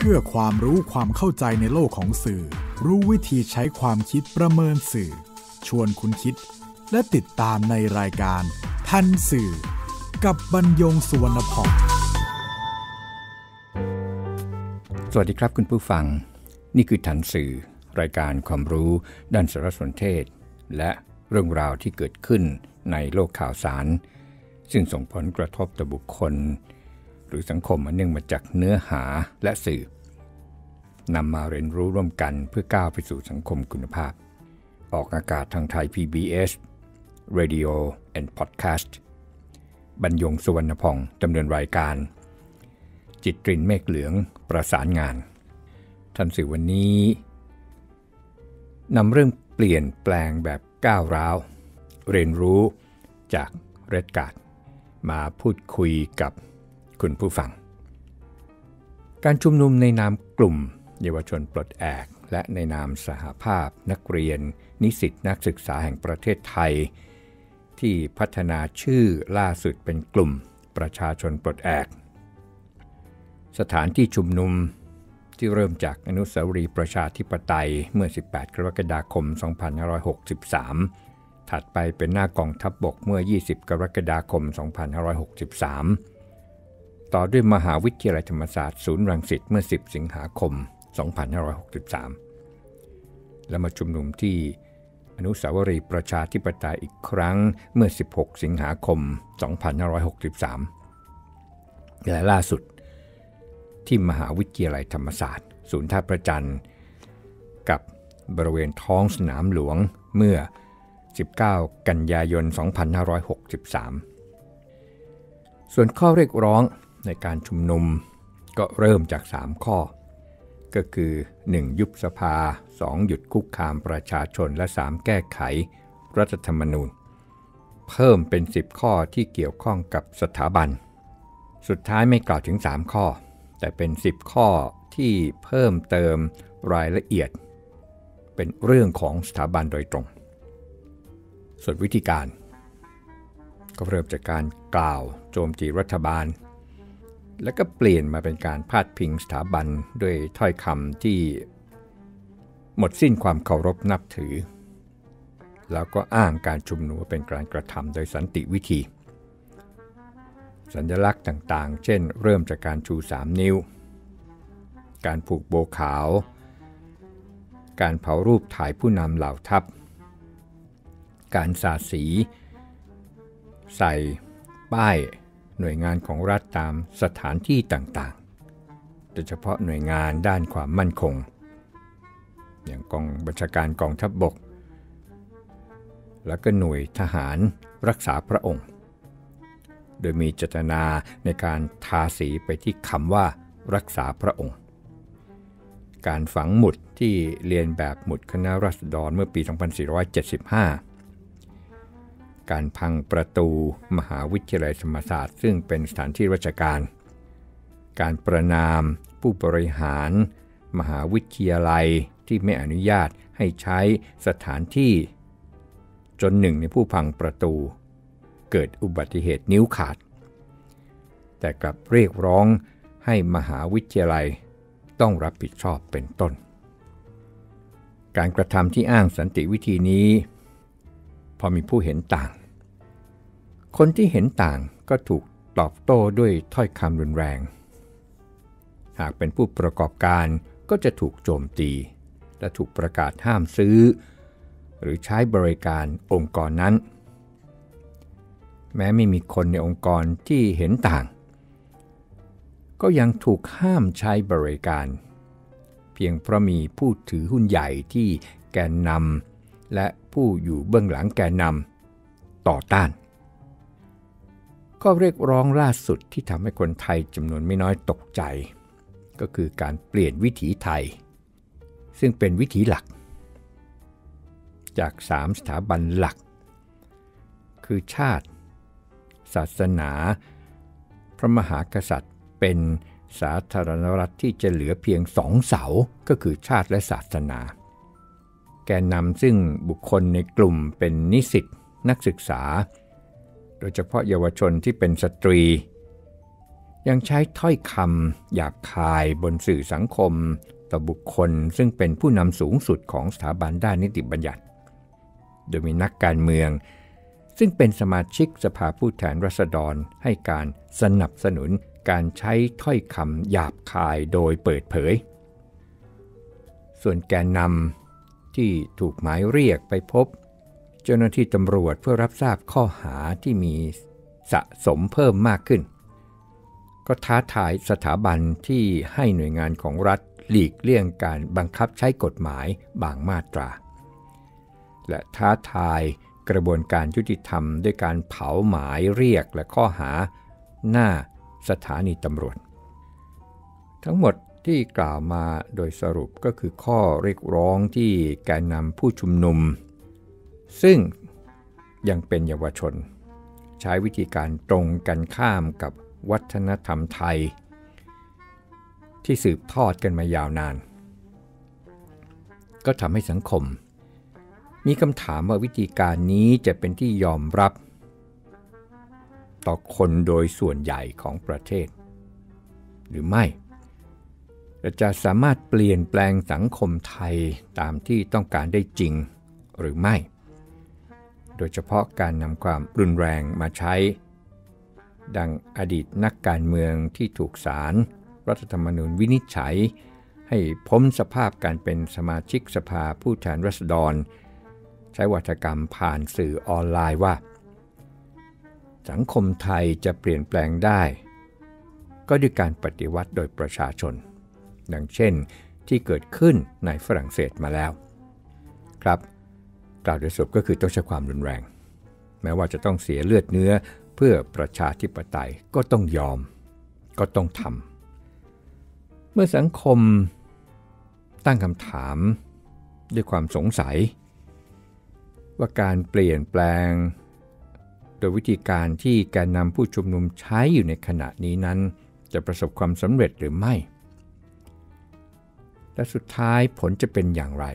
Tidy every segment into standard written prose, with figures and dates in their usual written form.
พื่อความรู้ความเข้าใจในโลกของสื่อรู้วิธีใช้ความคิดประเมินสื่อชวนคุณคิดและติดตามในรายการทันสื่อกับบรรยงสุวรรณพงศ์สวัสดีครับคุณผู้ฟังนี่คือทันสื่อรายการความรู้ด้านสารสนเทศและเรื่องราวที่เกิดขึ้นในโลกข่าวสารซึ่งส่งผลกระทบต่อบุคคลหรือสังคมอันเนื่องมาจากเนื้อหาและสื่อนำมาเรียนรู้ร่วมกันเพื่อก้าวไปสู่สังคมคุณภาพออกอากาศทางไทย PBS Radio and Podcast บรรยงสุวรรณพงศ์ดำเนินรายการจิตรินเมฆเหลืองประสานงานทันสื่อวันนี้นำเรื่องเปลี่ยนแปลงแบบก้าวร้าวเรียนรู้จากเรดการ์ดมาพูดคุยกับคุณผู้ฟังการชุมนุมในนามกลุ่มเยาวชนปลดแอกและในนามสหภาพนักเรียนนิสิตนักศึกษาแห่งประเทศไทยที่พัฒนาชื่อล่าสุดเป็นกลุ่มประชาชนปลดแอกสถานที่ชุมนุมที่เริ่มจากอนุสาวรีย์ประชาธิปไตยเมื่อ18กรกฎาคม2563ถัดไปเป็นหน้ากองทัพบกเมื่อ20กรกฎาคม2563ต่อด้วยมหาวิทยาลัยธรรมศาสตร์ศูนย์รังสิตเมื่อ10สิงหาคม2563และมาชุมนุมที่อนุสาวรีย์ประชาธิปไตยอีกครั้งเมื่อ16สิงหาคม2563และล่าสุดที่มหาวิทยาลัยธรรมศาสตร์ศูนย์ท่าพระจันทร์กับบริเวณท้องสนามหลวงเมื่อ19กันยายน2563ส่วนข้อเรียกร้องในการชุมนุมก็เริ่มจาก3ข้อก็คือ 1. ยุบสภา 2. หยุดคุกคามประชาชนและ 3. แก้ไขรัฐธรรมนูญเพิ่มเป็น10ข้อที่เกี่ยวข้องกับสถาบันสุดท้ายไม่กล่าวถึง3ข้อแต่เป็น10ข้อที่เพิ่มเติมรายละเอียดเป็นเรื่องของสถาบันโดยตรงส่วนวิธีการก็เริ่มจากการกล่าวโจมตีรัฐบาลแล้วก็เปลี่ยนมาเป็นการพาดพิงสถาบันด้วยถ้อยคำที่หมดสิ้นความเคารพนับถือแล้วก็อ้างการชุมนุมเป็นการกระทำโดยสันติวิธีสัญลักษณ์ต่างๆเช่นเริ่มจากการชู3นิ้วการผูกโบขาวการเผารูปถ่ายผู้นำเหล่าทัพการสาดสีใส่ป้ายหน่วยงานของรัฐตามสถานที่ต่างๆโดยเฉพาะหน่วยงานด้านความมั่นคงอย่างกองบัญชาการกองทัพบกและก็หน่วยทหารรักษาพระองค์โดยมีเจตนาในการทาสีไปที่คำว่ารักษาพระองค์การฝังหมุดที่เรียนแบบหมุดคณะราษฎรเมื่อปี 2475การพังประตูมหาวิทยาลัยธรรมศาสตร์ซึ่งเป็นสถานที่ราชการการประณามผู้บริหารมหาวิทยาลัยที่ไม่อนุญาตให้ใช้สถานที่จนหนึ่งในผู้พังประตูเกิดอุบัติเหตุนิ้วขาดแต่กลับเรียกร้องให้มหาวิทยาลัยต้องรับผิดชอบเป็นต้นการกระทำที่อ้างสันติวิธีนี้พอมีผู้เห็นต่างคนที่เห็นต่างก็ถูกตอบโต้ด้วยถ้อยคำรุนแรงหากเป็นผู้ประกอบการก็จะถูกโจมตีและถูกประกาศห้ามซื้อหรือใช้บริการองค์กรนั้นแม้ไม่มีคนในองค์กรที่เห็นต่างก็ยังถูกห้ามใช้บริการเพียงเพราะมีผู้ถือหุ้นใหญ่ที่แกนนำและผู้อยู่เบื้องหลังแกนนำต่อต้านข้อเรียกร้องล่าสุดที่ทำให้คนไทยจำนวนไม่น้อยตกใจก็คือการเปลี่ยนวิถีไทยซึ่งเป็นวิถีหลักจาก3สถาบันหลักคือชาติศาสนาพระมหากษัตริย์เป็นสาธารณรัฐที่จะเหลือเพียง2เสาก็คือชาติและศาสนาแกนนำซึ่งบุคคลในกลุ่มเป็นนิสิตนักศึกษาโดยเฉพาะเยาวชนที่เป็นสตรียังใช้ถ้อยคำหยาบคายบนสื่อสังคมต่อบุคคลซึ่งเป็นผู้นำสูงสุดของสถาบันด้านนิติบัญญัติโดยมีนักการเมืองซึ่งเป็นสมาชิกสภาผู้แทนราษฎรให้การสนับสนุนการใช้ถ้อยคำหยาบคายโดยเปิดเผยส่วนแกนนำที่ถูกหมายเรียกไปพบเจ้าหน้าที่ตำรวจเพื่อรับทราบข้อหาที่มีสะสมเพิ่มมากขึ้นก็ท้าทายสถาบันที่ให้หน่วยงานของรัฐหลีกเลี่ยงการบังคับใช้กฎหมายบางมาตราและท้าทายกระบวนการยุติธรรมด้วยการเผาหมายเรียกและข้อหาหน้าสถานีตำรวจทั้งหมดที่กล่าวมาโดยสรุปก็คือข้อเรียกร้องที่แกนนำผู้ชุมนุมซึ่งยังเป็นเยาวชนใช้วิธีการตรงกันข้ามกับวัฒนธรรมไทยที่สืบทอดกันมายาวนานก็ทำให้สังคมมีคำถามว่าวิธีการนี้จะเป็นที่ยอมรับต่อคนโดยส่วนใหญ่ของประเทศหรือไม่จะสามารถเปลี่ยนแปลงสังคมไทยตามที่ต้องการได้จริงหรือไม่โดยเฉพาะการนำความรุนแรงมาใช้ดังอดีตนักการเมืองที่ถูกศาลรัฐธรรมนูญวินิจฉัยให้พ้นสภาพการเป็นสมาชิกสภาผู้แทนราษฎรใช้วาทกรรมผ่านสื่อออนไลน์ว่าสังคมไทยจะเปลี่ยนแปลงได้ก็ด้วยการปฏิวัติโดยประชาชนดังเช่นที่เกิดขึ้นในฝรั่งเศสมาแล้วครับกล่าวโดยสรุปก็คือต้องใช้ความรุนแรงแม้ว่าจะต้องเสียเลือดเนื้อเพื่อประชาธิปไตยก็ต้องยอมก็ต้องทำเมื่อสังคมตั้งคำถามด้วยความสงสัยว่าการเปลี่ยนแปลงโดยวิธีการที่แกนนำผู้ชุมนุมใช้อยู่ในขณะนี้นั้นจะประสบความสำเร็จหรือไม่และสุดท้ายผลจะเป็นอย่างไร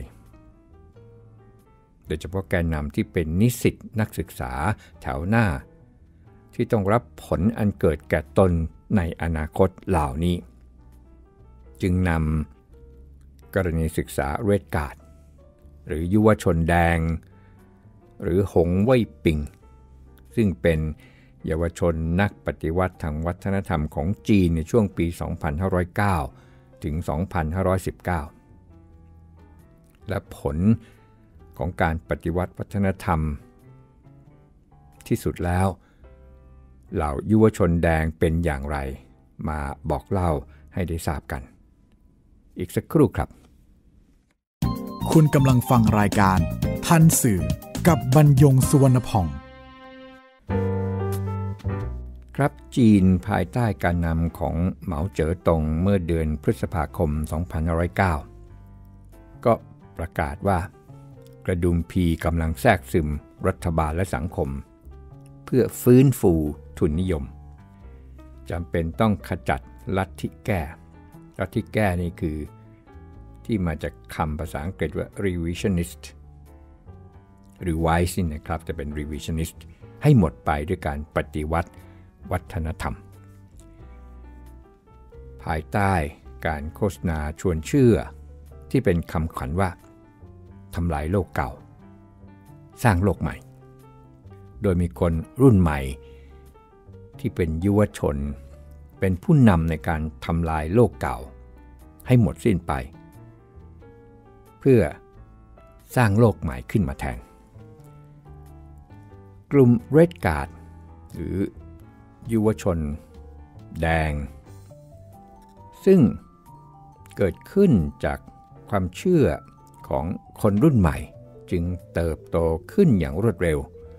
โดยเฉพาะแกนนำที่เป็นนิสิตนักศึกษาแถวหน้าที่ต้องรับผลอันเกิดแก่ตนในอนาคตเหล่านี้จึงนำกรณีศึกษาเรดการ์ดหรือยุวชนแดงหรือหงเว่ยปิงซึ่งเป็นเยาวชนนักปฏิวัติทางวัฒนธรรมของจีนในช่วงปี 2509 ถึง 2519 และผลของการปฏิวัติวัฒนธรรมที่สุดแล้วเหล่ายุวชนแดงเป็นอย่างไรมาบอกเล่าให้ได้ทราบกันอีกสักครู่ครับคุณกำลังฟังรายการทันสื่อกับบรรยงสุวรรณพ่องครับจีนภายใต้การนำของเหมาเจ๋อตงเมื่อเดือนพฤษภาคม 2509 ก็ประกาศว่ากระดุมพีกำลังแทรกซึมรัฐบาลและสังคมเพื่อฟื้นฟูทุนนิยมจำเป็นต้องขจัดลัทธิแก้ลัทธิแก้นี่คือที่มาจากคำภาษาอังกฤษว่า revisionist หรือ wise นะครับจะเป็น revisionist ให้หมดไปด้วยการปฏิวัติวัฒนธรรมภายใต้การโฆษณาชวนเชื่อที่เป็นคำขวัญว่าทำลายโลกเก่าสร้างโลกใหม่โดยมีคนรุ่นใหม่ที่เป็นยุวชนเป็นผู้นำในการทำลายโลกเก่าให้หมดสิ้นไปเพื่อสร้างโลกใหม่ขึ้นมาแทนกลุ่ม Red Guard หรือยุวชนแดงซึ่งเกิดขึ้นจากความเชื่อของคนรุ่นใหม่จึงเติบโตขึ้นอย่างรวดเร็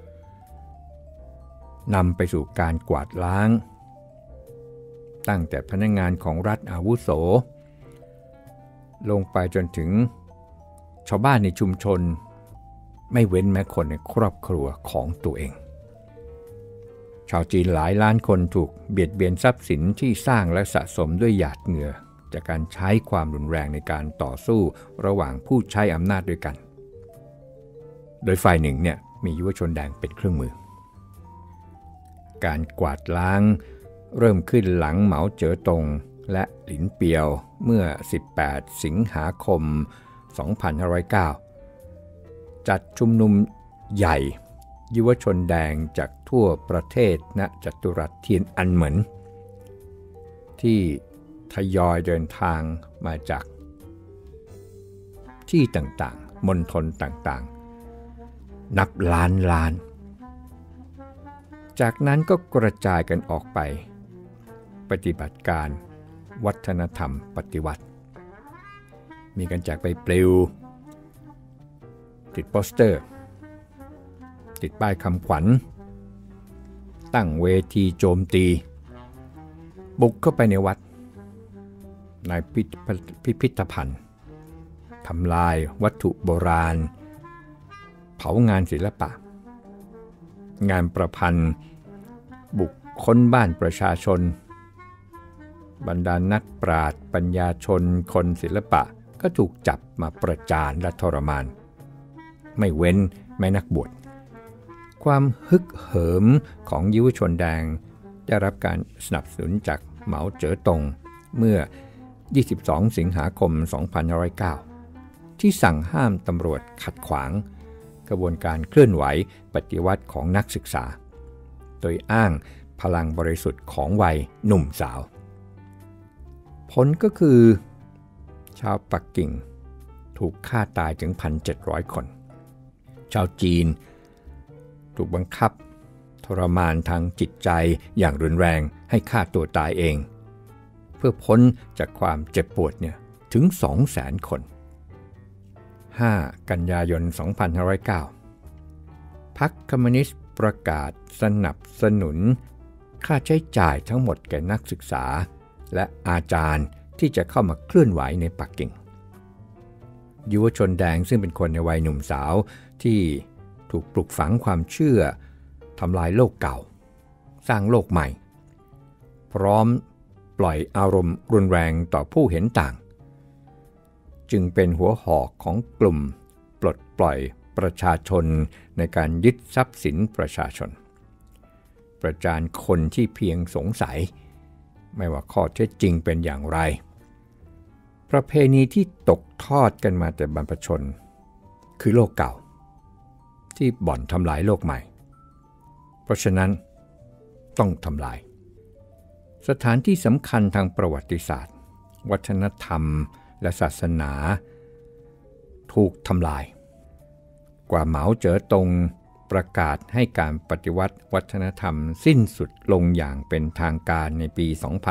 วนำไปสู่การกวาดล้างตั้งแต่พนักงานของรัฐอาวุโสลงไปจนถึงชาวบ้านในชุมชนไม่เว้นแม้คนในครอบครัวของตัวเองชาวจีนหลายล้านคนถูกเบียดเบียนทรัพย์สินที่สร้างและสะสมด้วยหยาดเหงื่อจากการใช้ความรุนแรงในการต่อสู้ระหว่างผู้ใช้อำนาจด้วยกันโดยฝ่ายหนึ่งมียุวชนแดงเป็นเครื่องมือการกวาดล้างเริ่มขึ้นหลังเหมาเจ๋อตงและหลินเปียวเมื่อ 18 สิงหาคม 2509 จัดชุมนุมใหญ่ยุวชนแดงจากทั่วประเทศณจัตุรัสเทียนอันเหมินที่ทยอยเดินทางมาจากที่ต่างๆมณฑลต่างๆนับล้านจากนั้นก็กระจายกันออกไปปฏิบัติการวัฒนธรรมปฏิวัติมีกันจากใบปลิวติดโปสเตอร์ติดป้ายคำขวัญตั้งเวทีโจมตีบุกเข้าไปในวัดในพิพิธภัณฑ์ทำลายวัตถุโบราณเผางานศิลปะงานประพันธ์บุกค้นบ้านประชาชนบรรดานักปราชญ์ปัญญาชนคนศิลปะก็ถูกจับมาประจานและทรมานไม่เว้นแม้นักบวชความฮึกเหิมของยุวชนแดงได้รับการสนับสนุนจากเหมาเจ๋อตงเมื่อ 22 สิงหาคม 2509 ที่สั่งห้ามตำรวจขัดขวางกระบวนการเคลื่อนไหวปฏิวัติของนักศึกษาโดยอ้างพลังบริสุทธิ์ของวัยหนุ่มสาวผลก็คือชาวปักกิ่งถูกฆ่าตายถึง 1,700 คนชาวจีนถูกบังคับทรมานทางจิตใจอย่างรุนแรงให้ฆ่าตัวตายเองเพื่อพ้นจากความเจ็บปวดถึง 200,000 คน 5 กันยายน 2509 พรรคคอมมิวนิสต์ประกาศสนับสนุนค่าใช้จ่ายทั้งหมดแก่นักศึกษาและอาจารย์ที่จะเข้ามาเคลื่อนไหวในปักกิ่งยุวชนแดงซึ่งเป็นคนในวัยหนุ่มสาวที่ถูกปลูกฝังความเชื่อทำลายโลกเก่าสร้างโลกใหม่พร้อมปล่อยอารมณ์รุนแรงต่อผู้เห็นต่างจึงเป็นหัวหอกของกลุ่มปลดปล่อยประชาชนในการยึดทรัพย์สินประชาชนประจานคนที่เพียงสงสัยไม่ว่าข้อเท็จจริงเป็นอย่างไรประเพณีที่ตกทอดกันมาแต่บรรพชนคือโลกเก่าที่บ่อนทำลายโลกใหม่เพราะฉะนั้นต้องทำลายสถานที่สำคัญทางประวัติศาสตร์วัฒนธรรมและศาสนาถูกทำลายกว่าเหมาเจ๋อตงประกาศให้การปฏิวัติวัฒนธรรมสิ้นสุดลงอย่างเป็นทางการในปี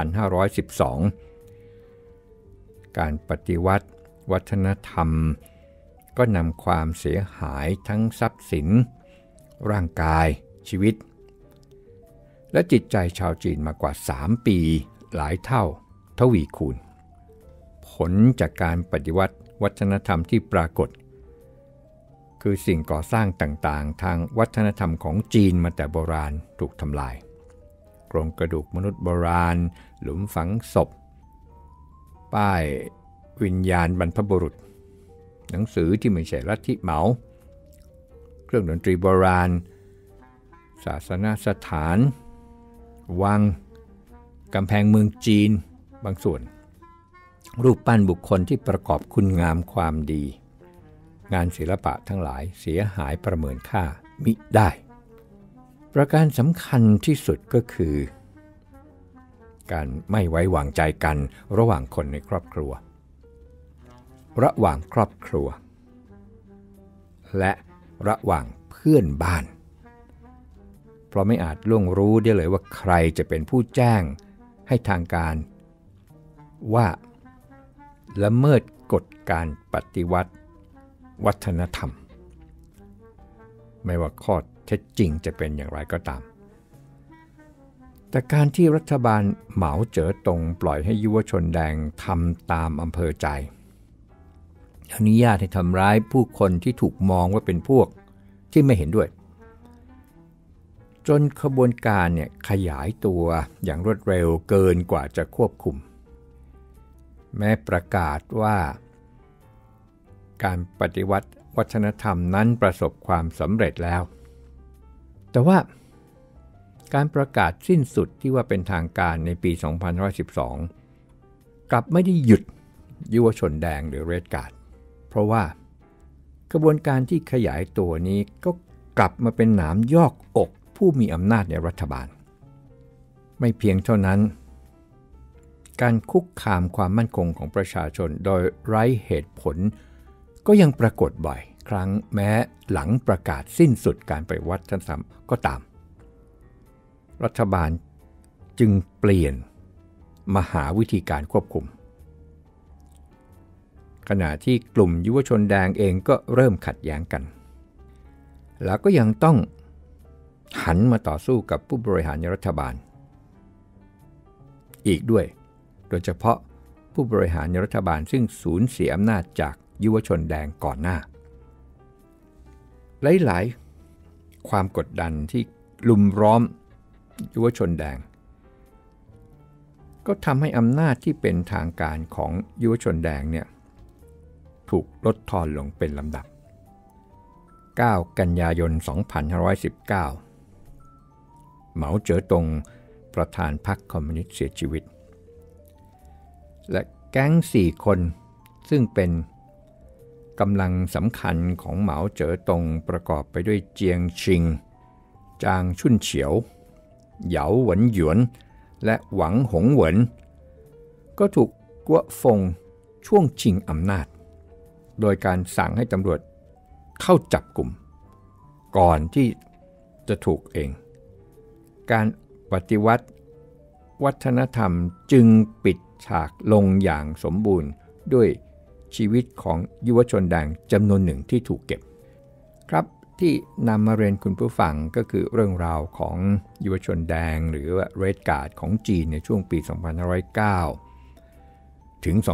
2512 การปฏิวัติวัฒนธรรมก็นำความเสียหายทั้งทรัพย์สินร่างกายชีวิตและจิตใจชาวจีนมากว่า3 ปีหลายเท่าทวีคูณผลจากการปฏิวัติวัฒนธรรมที่ปรากฏคือสิ่งก่อสร้างต่างๆทางวัฒนธรรมของจีนมาแต่โบราณถูกทำลายโครงกระดูกมนุษย์โบราณหลุมฝังศพป้ายวิญญาณบรรพบุรุษหนังสือที่ไม่ใช่ลัทธิเหมาเครื่องดนตรีโบราณศาสนสถานวังกำแพงเมืองจีนบางส่วนรูปปั้นบุคคลที่ประกอบคุณงามความดีงานศิลปะทั้งหลายเสียหายประเมินค่ามิได้ประการสำคัญที่สุดก็คือการไม่ไว้วางใจกันระหว่างคนในครอบครัวระหว่างครอบครัวและระหว่างเพื่อนบ้านเพราะไม่อาจล่วงรู้ได้เลยว่าใครจะเป็นผู้แจ้งให้ทางการว่าละเมิดกฎการปฏิวัติวัฒนธรรมไม่ว่าข้อเท็จจริงจะเป็นอย่างไรก็ตามแต่การที่รัฐบาลเหมาเจ๋อตงปล่อยให้ยุวชนแดงทำตามอำเภอใจอนุญาตให้ทำร้ายผู้คนที่ถูกมองว่าเป็นพวกที่ไม่เห็นด้วยจนขบวนการขยายตัวอย่างรวดเร็วเกินกว่าจะควบคุมแม้ประกาศว่าการปฏิวัติวัฒนธรรมนั้นประสบความสำเร็จแล้วแต่ว่าการประกาศสิ้นสุดที่ว่าเป็นทางการในปี 2012 กลับไม่ได้หยุดยุวชนแดงหรือเรดการ์ดเพราะว่ากระบวนการที่ขยายตัวนี้ก็กลับมาเป็นหนามยอกอกผู้มีอำนาจในรัฐบาลไม่เพียงเท่านั้นการคุกคามความมั่นคงของประชาชนโดยไร้เหตุผลก็ยังปรากฏบ่อยครั้งแม้หลังประกาศสิ้นสุดการปฏิวัติวัฒนธรรมก็ตามรัฐบาลจึงเปลี่ยนมาหาวิธีการควบคุมขณะที่กลุ่มยุวชนแดงเองก็เริ่มขัดแย้งกันแล้วก็ยังต้องหันมาต่อสู้กับผู้บริหารในรัฐบาลอีกด้วยโดยเฉพาะผู้บริหารในรัฐบาลซึ่งสูญเสียอำนาจจากยุวชนแดงก่อนหน้าหลายๆความกดดันที่ลุมล้อมยุวชนแดงก็ทำให้อำนาจที่เป็นทางการของยุวชนแดงเนี่ยถูกลดทอนลงเป็นลำดับ 9 กันยายน 2519 เหมาเจ๋อตงประธานพรรคคอมมิวนิสต์เสียชีวิตและแก๊ง4 คนซึ่งเป็นกำลังสำคัญของเหมาเจ๋อตงประกอบไปด้วยเจียงชิงจางชุนเฉียวเหยาหวนหยวนและหวังหงเหวินก็ถูกกัวฟงช่วงชิงอำนาจโดยการสั่งให้ตำรวจเข้าจับกลุ่มก่อนที่จะถูกเองการปฏิวัติวัฒนธรรมจึงปิดฉากลงอย่างสมบูรณ์ด้วยชีวิตของยุวชนแดงจำนวนหนึ่งที่ถูกเก็บครับที่นำมาเรียนคุณผู้ฟังก็คือเรื่องราวของยุวชนแดงหรือว่าเรดการ์ดของจีนในช่วงปี 2509 ถึง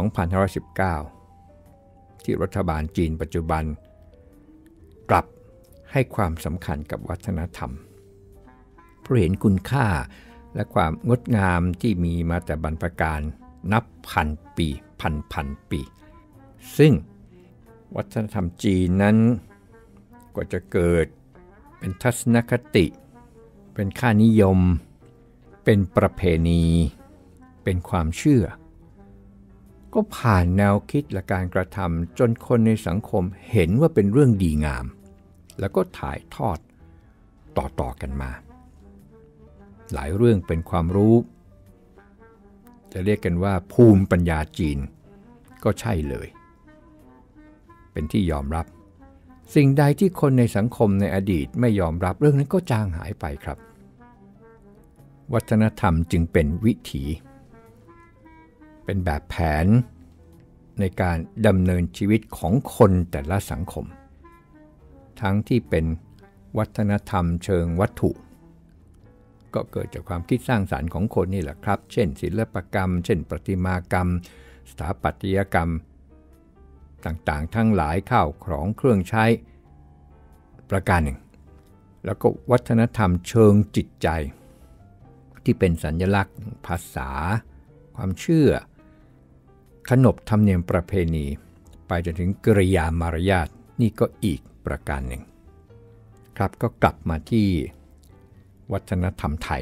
2519 ที่รัฐบาลจีนปัจจุบันกลับให้ความสำคัญกับวัฒนธรรมเพราะเห็นคุณค่าและความงดงามที่มีมาแต่บรรพกาลนับพันปีพันปีซึ่งวัฒนธรรมจีนนั้นกว่าจะเกิดเป็นทัศนคติเป็นค่านิยมเป็นประเพณีเป็นความเชื่อก็ผ่านแนวคิดและการกระทำจนคนในสังคมเห็นว่าเป็นเรื่องดีงามแล้วก็ถ่ายทอดต่อกันมาหลายเรื่องเป็นความรู้จะเรียกกันว่าภูมิปัญญาจีนก็ใช่เลยเป็นที่ยอมรับสิ่งใดที่คนในสังคมในอดีตไม่ยอมรับเรื่องนั้นก็จางหายไปครับวัฒนธรรมจึงเป็นวิถีเป็นแบบแผนในการดำเนินชีวิตของคนแต่ละสังคมทั้งที่เป็นวัฒนธรรมเชิงวัตถุก็เกิดจากความคิดสร้างสรรค์ของคนนี่แหละครับเช่นศิลปกรรมเช่นประติมากรรมสถาปัตยกรรมต่างๆทั้งหลายข้าวของเครื่องใช้ประการหนึ่งแล้วก็วัฒนธรรมเชิงจิตใจที่เป็นสัญลักษณ์ภาษาความเชื่อขนบธรรมเนียมประเพณีไปจนถึงกริยามารยาทนี่ก็อีกประการหนึ่งครับก็กลับมาที่วัฒนธรรมไทย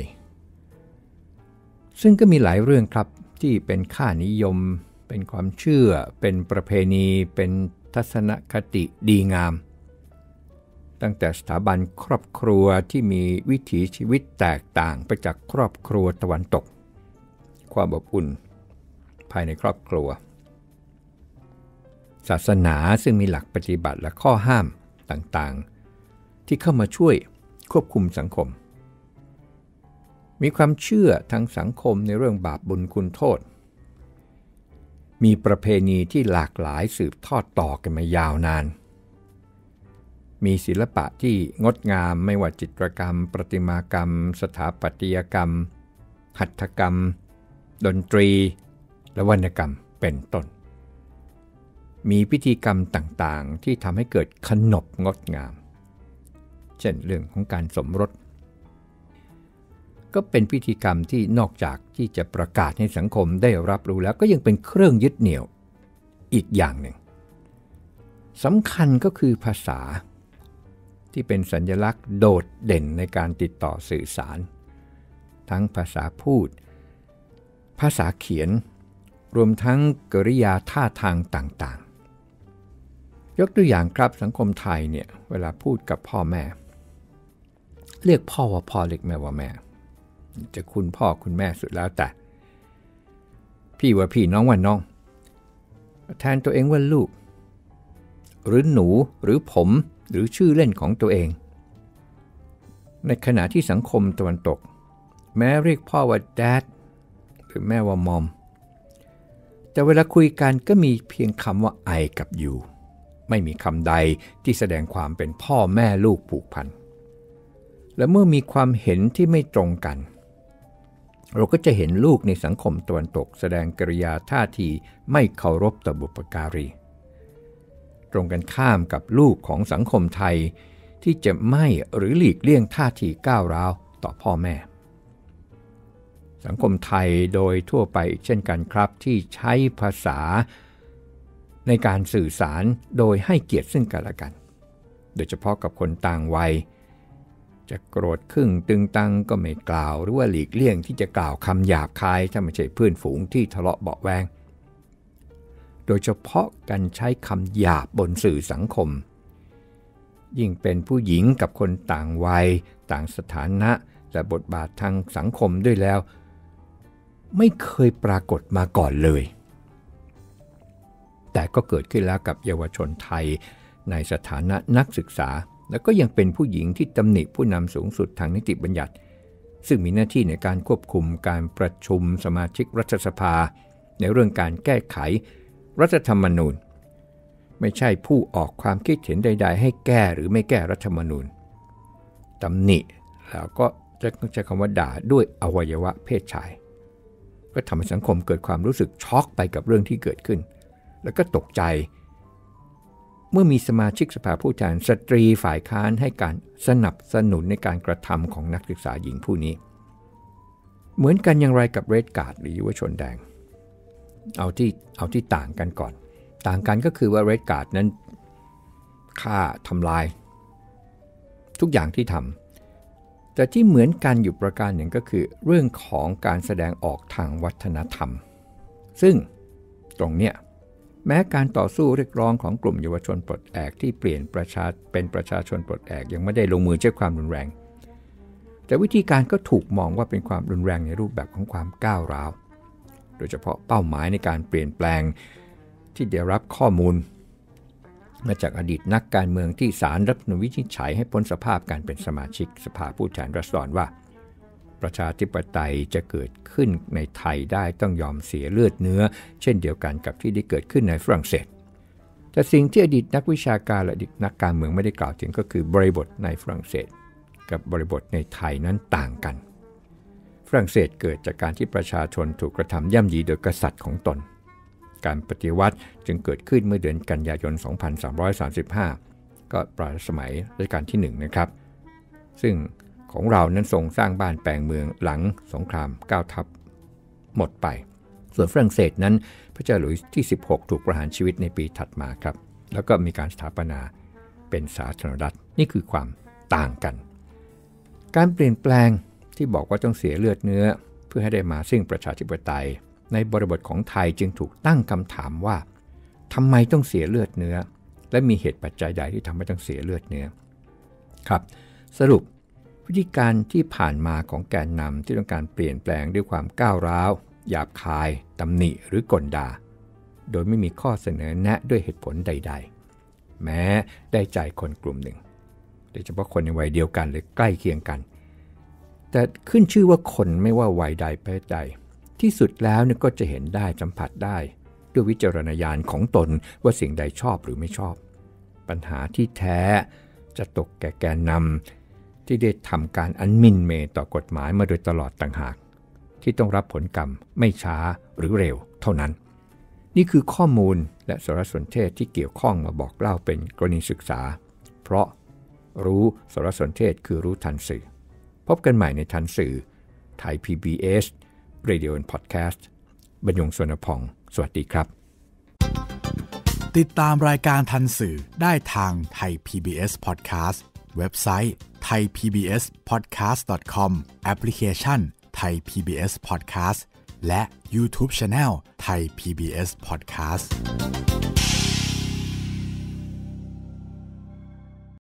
ซึ่งก็มีหลายเรื่องครับที่เป็นค่านิยมเป็นความเชื่อเป็นประเพณีเป็นทัศนคติดีงามตั้งแต่สถาบันครอบครัวที่มีวิถีชีวิตแตกต่างไปจากครอบครัวตะวันตกความอบอุ่นภายในครอบครัวศาสนาซึ่งมีหลักปฏิบัติและข้อห้ามต่างๆที่เข้ามาช่วยควบคุมสังคมมีความเชื่อทางสังคมในเรื่องบาปบุญคุณโทษมีประเพณีที่หลากหลายสืบทอดต่อกันมายาวนานมีศิลปะที่งดงามไม่ว่าจิตรกรรมประติมากรรมสถาปัตยกรรมหัตถกรรมดนตรีและวรรณกรรมเป็นต้นมีพิธีกรรมต่างๆที่ทำให้เกิดขนบงดงามเช่นเรื่องของการสมรสก็เป็นพิธีกรรมที่นอกจากที่จะประกาศให้สังคมได้รับรู้แล้วก็ยังเป็นเครื่องยึดเหนี่ยวอีกอย่างหนึ่งสำคัญก็คือภาษาที่เป็นสัญลักษณ์โดดเด่นในการติดต่อสื่อสารทั้งภาษาพูดภาษาเขียนรวมทั้งกริยาท่าทางต่างๆยกตัวอย่างครับสังคมไทยเนี่ยเวลาพูดกับพ่อแม่เรียกพ่อว่าพ่อเรียกแม่ว่าแม่จะคุณพ่อคุณแม่สุดแล้วแต่พี่ว่าพี่น้องว่าน้องแทนตัวเองว่าลูกหรือหนูหรือผมหรือชื่อเล่นของตัวเองในขณะที่สังคมตะวันตกแม้เรียกพ่อว่า dad หรือแม่ว่า mom แต่เวลาคุยกันก็มีเพียงคำว่า I กับ you ไม่มีคำใดที่แสดงความเป็นพ่อแม่ลูกผูกพันและเมื่อมีความเห็นที่ไม่ตรงกันเราก็จะเห็นลูกในสังคมตะวันตกแสดงกริยาท่าทีไม่เคารพต่อบุพการีตรงกันข้ามกับลูกของสังคมไทยที่จะไม่หรือหลีกเลี่ยงท่าทีก้าวร้าวต่อพ่อแม่สังคมไทยโดยทั่วไปอีกเช่นกันครับที่ใช้ภาษาในการสื่อสารโดยให้เกียรติซึ่งกันและกันโดยเฉพาะกับคนต่างวัยจะโกรธครึ่งตึงตังก็ไม่กล่าวหรือว่าหลีกเลี่ยงที่จะกล่าวคำหยาบคายถ้าไม่ใช่เพื่อนฝูงที่ทะเลาะเบาะแวงโดยเฉพาะการใช้คำหยาบบนสื่อสังคมยิ่งเป็นผู้หญิงกับคนต่างวัยต่างสถานะและบทบาททางสังคมด้วยแล้วไม่เคยปรากฏมาก่อนเลยแต่ก็เกิดขึ้นแล้วกับเยาวชนไทยในสถานะนักศึกษาและก็ยังเป็นผู้หญิงที่ตำหนิผู้นำสูงสุดทางนิติบัญญัติซึ่งมีหน้าที่ในการควบคุมการประชุมสมาชิกรัฐสภาในเรื่องการแก้ไขรัฐธรรมนูญไม่ใช่ผู้ออกความคิดเห็นใดๆให้แก้หรือไม่แก้รัฐธรรมนูญตำหนิแล้วก็จะใช้คำว่าด่าด้วยอวัยวะเพศชายก็ทำให้สังคมเกิดความรู้สึกช็อกไปกับเรื่องที่เกิดขึ้นแล้วก็ตกใจเมื่อมีสมาชิกสภาผู้แทนสตรีฝ่ายค้านให้การสนับสนุนในการกระทำของนักศึกษาหญิงผู้นี้เหมือนกันอย่างไรกับเรดการ์ดหรือเยาวชนแดงเอาที่ต่างกันก่อนต่างกันก็คือว่าเรดการ์ดนั้นฆ่าทำลายทุกอย่างที่ทำแต่ที่เหมือนกันอยู่ประการหนึ่งก็คือเรื่องของการแสดงออกทางวัฒนธรรมซึ่งตรงเนี้ยแม้การต่อสู้เรียกร้องของกลุ่มเยาวชนปลดแอกที่เปลี่ยนเป็นประชาชนปลดแอกยังไม่ได้ลงมือใช้ความรุนแรงแต่วิธีการก็ถูกมองว่าเป็นความรุนแรงในรูปแบบของความก้าวร้าวโดยเฉพาะเป้าหมายในการเปลี่ยนแปลงที่ได้รับข้อมูลมาจากอดีตนักการเมืองที่ศาลรัฐธรรมนูญวินิจฉัยให้พ้นสภาพการเป็นสมาชิกสภาผู้แทนราษฎรว่าประชาธิปไตยจะเกิดขึ้นในไทยได้ต้องยอมเสียเลือดเนื้อเช่นเดียวกันกับที่ได้เกิดขึ้นในฝรั่งเศสแต่สิ่งที่อดีตนักวิชาการและอดีตนักการเมืองไม่ได้กล่าวถึงก็คือบริบทในฝรั่งเศสกับบริบทในไทยนั้นต่างกันฝรั่งเศสเกิดจากการที่ประชาชนถูกกระทำย่ำยีโดยกษัตริย์ของตนการปฏิวัติจึงเกิดขึ้นเมื่อเดือนกันยายน 2335 ก็ปลายสมัยรัชกาลที่1นะครับซึ่งของเรานั้นทรงสร้างบ้านแปลงเมืองหลังสงคราม9ทัพหมดไปส่วนฝรั่งเศสนั้นพระเจ้าหลุยส์ที่16ถูกประหารชีวิตในปีถัดมาครับแล้วก็มีการสถาปนาเป็นสาธารณรัฐนี่คือความต่างกันการเปลี่ยนแปลงที่บอกว่าต้องเสียเลือดเนื้อเพื่อให้ได้มาซึ่งประชาธิปไตยในบริบทของไทยจึงถูกตั้งคำถามว่าทำไมต้องเสียเลือดเนื้อและมีเหตุปัจจัยใดที่ทำให้ต้องเสียเลือดเนื้อครับสรุปวิธีการที่ผ่านมาของแกนนำที่ต้องการเปลี่ยนแปลงด้วยความก้าวร้าวหยาบคายตำหนิหรือกลด่าโดยไม่มีข้อเสนอแนะด้วยเหตุผลใดๆแม้ได้ใจคนกลุ่มหนึ่งโดยเฉพาะคนในวัยเดียวกันหรือใกล้เคียงกันแต่ขึ้นชื่อว่าคนไม่ว่าวัยใดเพศใดที่สุดแล้วก็จะเห็นได้สัมผัสได้ด้วยวิจารณญาณของตนว่าสิ่งใดชอบหรือไม่ชอบปัญหาที่แท้จะตกแก่แกนนำที่ได้ทำการอันหมิ่นเหม่ต่อกฎหมายมาโดยตลอดต่างหากที่ต้องรับผลกรรมไม่ช้าหรือเร็วเท่านั้นนี่คือข้อมูลและสารสนเทศที่เกี่ยวข้องมาบอกเล่าเป็นกรณีศึกษาเพราะรู้สารสนเทศคือรู้ทันสื่อพบกันใหม่ในทันสื่อไทย PBS Radio and Podcast บรรยงสวนพองสวัสดีครับติดตามรายการทันสื่อได้ทางไทย PBS Podcast เว็บไซต์ thaipbspodcast.com แอปพลิเคชัน Thai PBS Podcast และ YouTube Channel Thai PBS Podcast